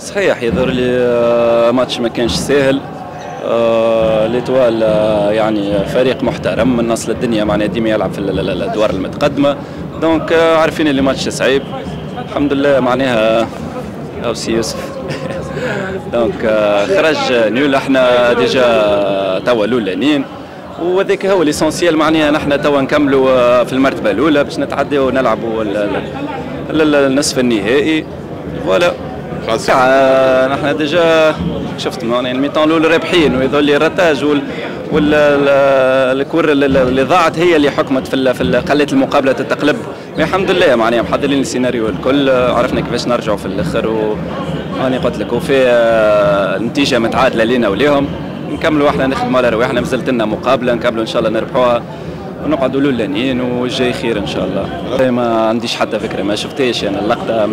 صحيح يظهر لي ماتش ما كانش ساهل. ليتوال يعني فريق محترم من اصل الدنيا، معناها ديما يلعب في الادوار المتقدمه. دونك عارفين اللي ماتش صعيب. الحمد لله معناها او سي يوسف. دونك خرج نيول. احنا ديجا توا الاولانيين، وهذاك هو ليسونسيال. معناها نحن توا نكملوا في المرتبه الاولى باش نتعداو ونلعبوا النصف النهائي. فوالا نحن ديجا شفت معناها الميطان الاول رابحين، ويظل لي الرتاج والكور اللي ضاعت هي اللي حكمت في خلت المقابله تتقلب. الحمد لله معناها محضرين السيناريو الكل، عرفنا كيفاش نرجعوا في الاخر. واني قلت لك وفي نتيجه متعادله لينا وليهم. نكملوا احنا نخدموا على رواحنا، مازالت لنا مقابله نكملوا ان شاء الله نربحوها ونقعدوا الاولانيين والجاي خير ان شاء الله. ما عنديش حتى فكره، ما شفتيش انا اللقطه.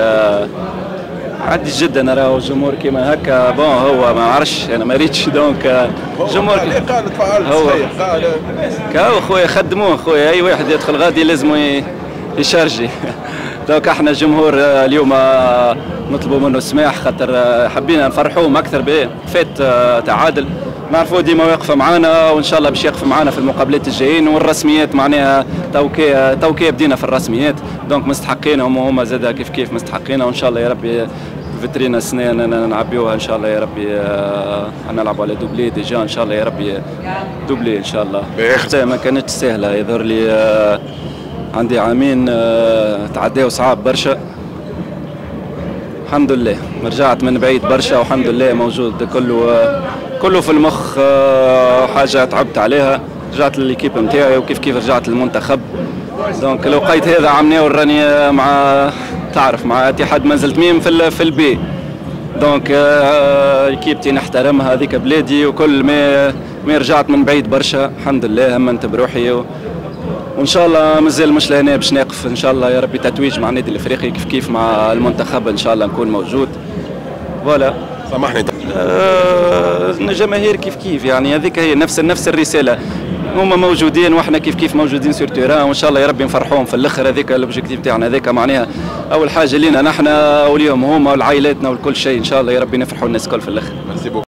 عادي جدا نراو الجمهور كيما هكا. بون هو ما عرفش انا ما ريتش. دونك الجمهور هو كاو خويا خدموه خويا. اي واحد يدخل غادي لازم يشارجي. دونك احنا الجمهور اليوم نطلبوا منه السماح، خاطر حبينا نفرحوهم اكثر به. فات تعادل، نعرفوا ديما واقفه معانا، وان شاء الله باش يقف معانا في المقابلات الجايين. والرسميات معناها توكي بدينا في الرسميات. دونك مستحقينهم وهما زاد كيف مستحقينها. وان شاء الله يا ربي فيترينا السنه نعبيوها ان شاء الله يا ربي. نلعبوا على دوبلي ديجا ان شاء الله يا ربي. دوبلي ان شاء الله. ما كانتش سهله. يظهر لي عندي عامين تعداو صعاب برشا. الحمد لله رجعت من بعيد برشا، والحمد لله موجود كله في المخ. حاجه تعبت عليها. رجعت للكيب نتاعي وكيف رجعت للمنتخب. دونك لو لقيت هذا عملناه وراني مع تعرف مع اتحاد ما زلت ميم في البي. دونك كيبتي نحترمها، هذيك بلادي. وكل ما رجعت من بعيد برشا الحمد لله همنت بروحي. وان شاء الله مازال مش لهنا باش نقف ان شاء الله يا ربي تتويج مع النادي الافريقي كيف مع المنتخب ان شاء الله نكون موجود. فوالا سامحني. الجماهير كيف يعني هذيك هي نفس الرساله. هما موجودين واحنا كيف موجودين سور تيران، وان شاء الله يا ربي نفرحوهم في الاخر. هذاك الاوبجيكتيف تاعنا، هذاك معناها اول حاجه لينا نحن وليهم هما ولعائلاتنا وكل شيء. ان شاء الله يا ربي نفرحوا الناس الكل في الاخر.